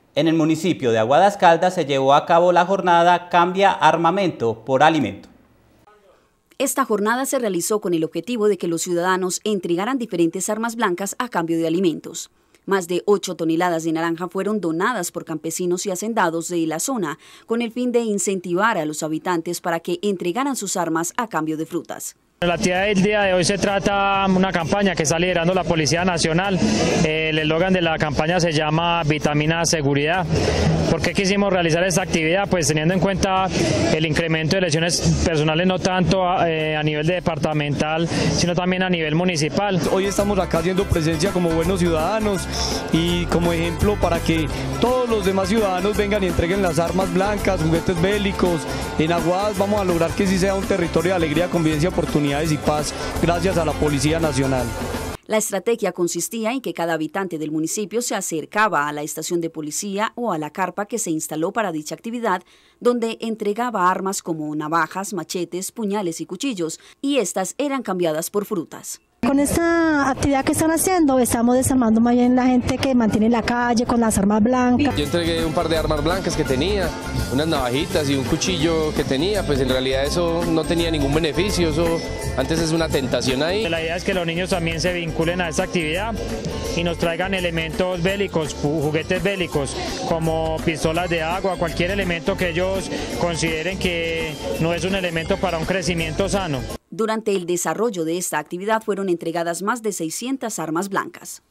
En el municipio de Aguadas Caldas se llevó a cabo la jornada Cambia Armamento por Alimento. Esta jornada se realizó con el objetivo de que los ciudadanos entregaran diferentes armas blancas a cambio de alimentos. Más de 8 toneladas de naranja fueron donadas por campesinos y hacendados de la zona, con el fin de incentivar a los habitantes para que entregaran sus armas a cambio de frutas. La actividad del día de hoy se trata de una campaña que está liderando la Policía Nacional. El eslogan de la campaña se llama Vitamina Seguridad. ¿Por qué quisimos realizar esta actividad? Pues teniendo en cuenta el incremento de lesiones personales, no tanto a nivel departamental, sino también a nivel municipal. Hoy estamos acá haciendo presencia como buenos ciudadanos y como ejemplo para que todos los demás ciudadanos vengan y entreguen las armas blancas, juguetes bélicos. En Aguadas vamos a lograr que sí sea un territorio de alegría, convivencia, oportunidades y paz, gracias a la Policía Nacional. La estrategia consistía en que cada habitante del municipio se acercaba a la estación de policía o a la carpa que se instaló para dicha actividad, donde entregaba armas como navajas, machetes, puñales y cuchillos, y estas eran cambiadas por frutas. Con esta actividad que están haciendo, estamos desarmando más bien la gente que mantiene en la calle con las armas blancas. Yo entregué un par de armas blancas que tenía, unas navajitas y un cuchillo que tenía, pues en realidad eso no tenía ningún beneficio, eso antes es una tentación ahí. La idea es que los niños también se vinculen a esta actividad y nos traigan elementos bélicos, juguetes bélicos, como pistolas de agua, cualquier elemento que ellos consideren que no es un elemento para un crecimiento sano. Durante el desarrollo de esta actividad fueron entregadas más de 600 armas blancas.